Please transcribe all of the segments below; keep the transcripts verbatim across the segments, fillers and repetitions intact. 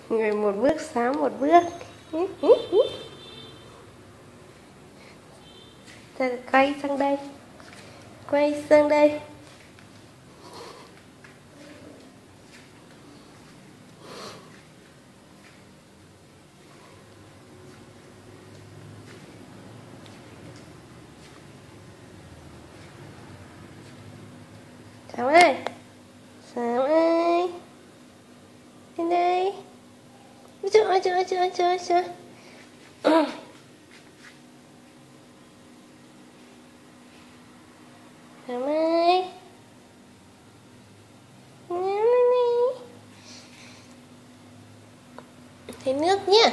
Người một bước xám một bước. Quay sang đây. Quay sang đây. Sám ơi. Sám ơi. Lên đây. Ôi trời ơi trời ơi trời ơi trời ơi trời. Sám ơi. Thấy nước nhá.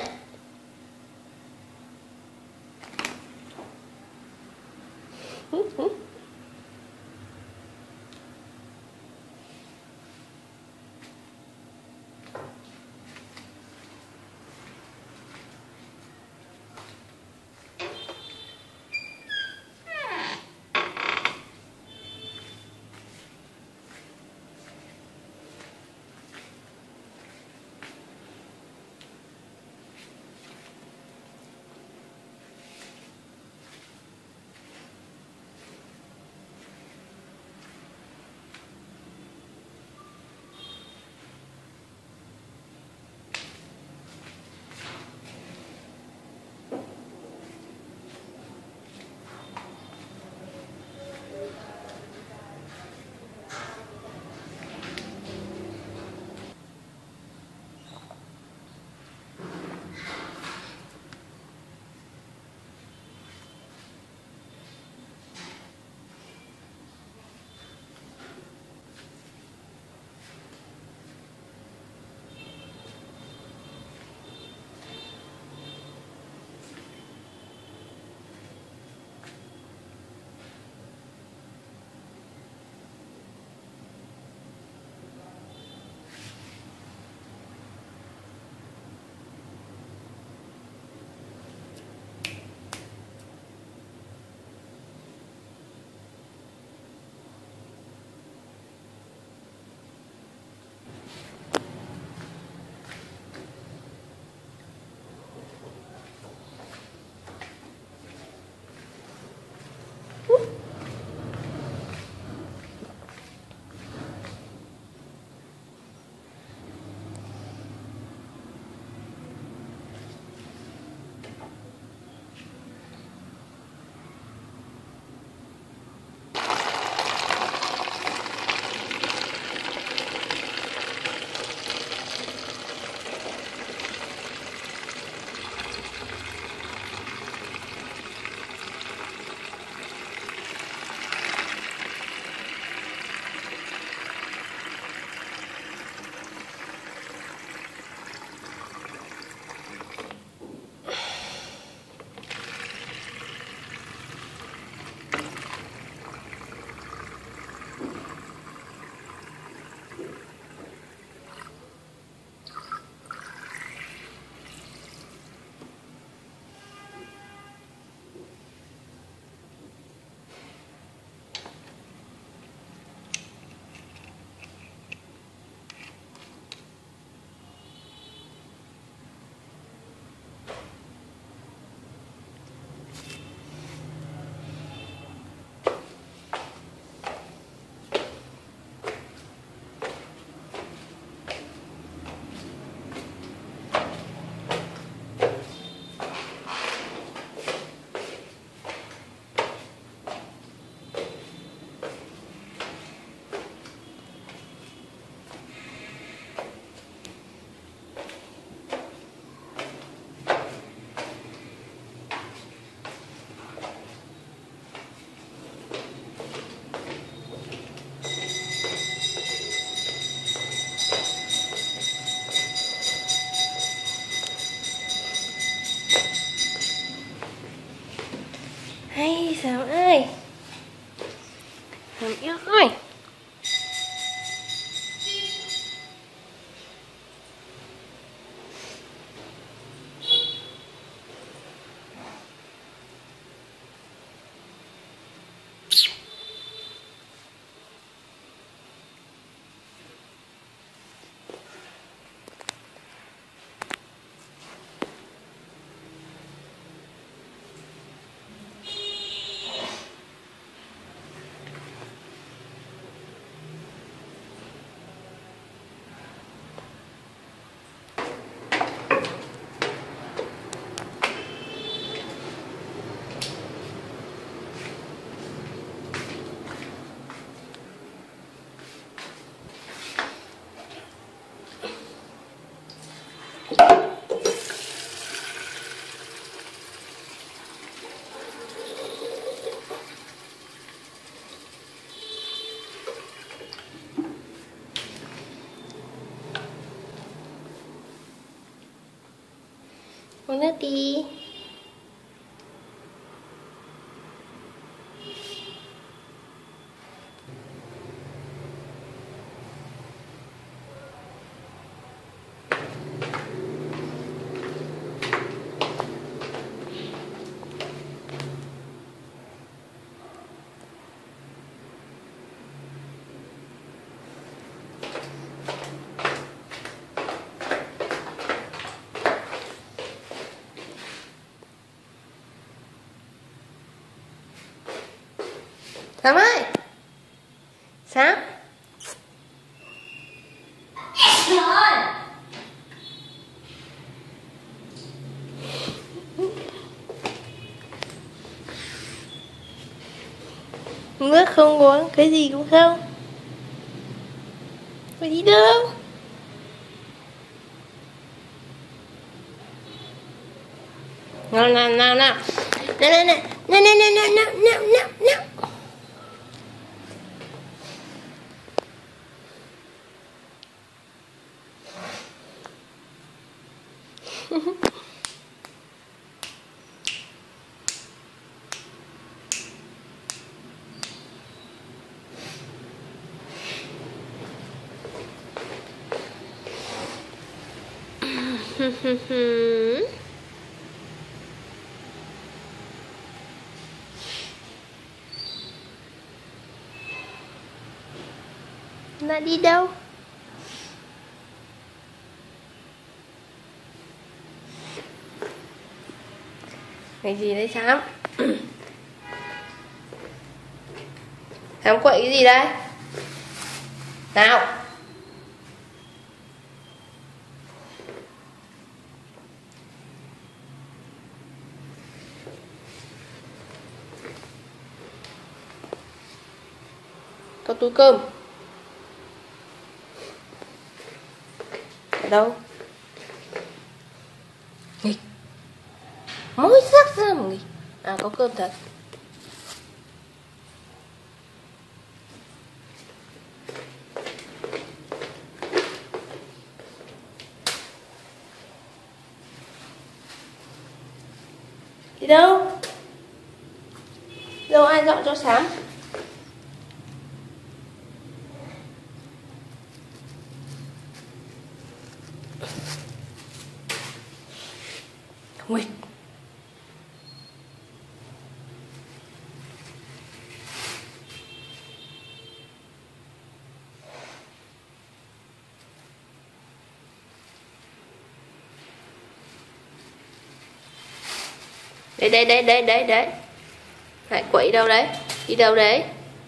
Uống nước đi. Sám ơi. Sám. Rồi. Nước không uống, cái gì cũng không. Phải đi đâu? Nào nào nào nào. Nào nào nào. Nào nào nào nào nào nào nào nào. Nó đi đâu? Cái gì đấy Sám? Sám quậy cái gì đây? Nào. Có túi cơm. Ở đâu? Nghịch. Mới rắc ra mà nghịch. À có cơm thật. Đi đâu? Đâu ai dọn cho Sám? Nghịch. Đấy đấy đấy đấy đấy đấy. Lại quậy đâu đấy? Đi đâu đấy?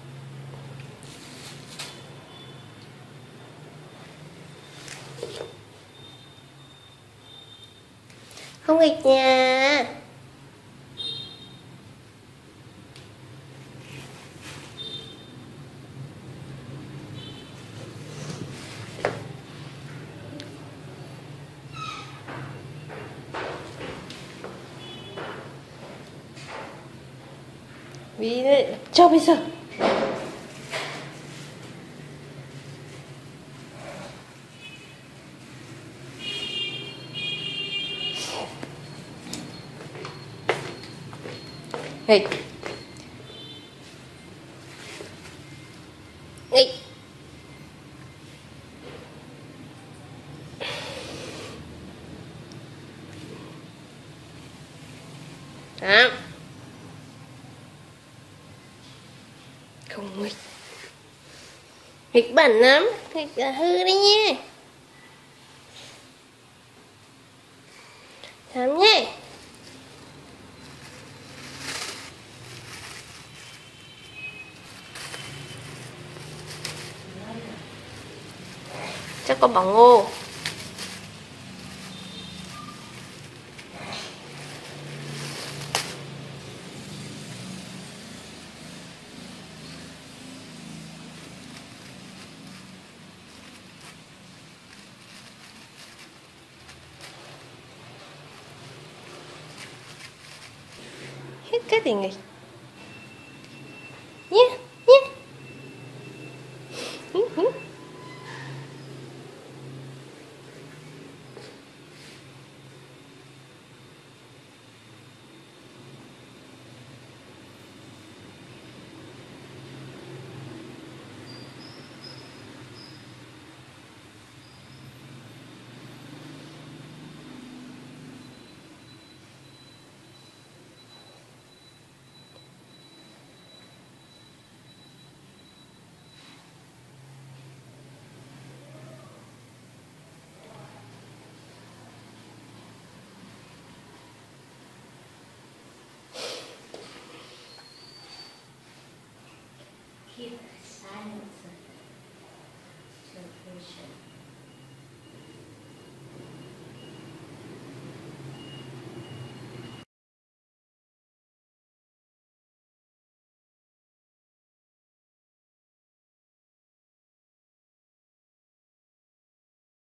Không nghịch nha. Vì cho bây giờ. Nghịch. Nghịch. Đó. Không nghịch. Nghịch bẩn lắm. Nghịch là hư đấy nha. Sám nhé. Chắc có bỏng ngô. Hết cái gì nghịch. Nhé, nhé. Hú, hú. keep silence to patient.